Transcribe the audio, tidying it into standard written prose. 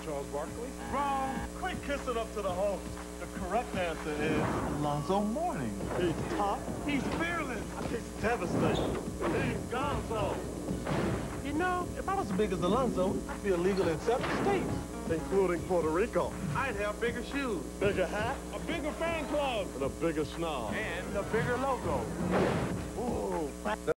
Charles Barkley. Wrong. Quick, kiss it up to the host. The correct answer is Alonzo Mourning. He's tough. He's fearless. He's devastating. He's gonzo. You know, if I was as big as Alonzo, I'd be illegal in 7 states, including Puerto Rico. I'd have bigger shoes, bigger hat, a bigger fan club, and a bigger snob. And a bigger logo. Ooh.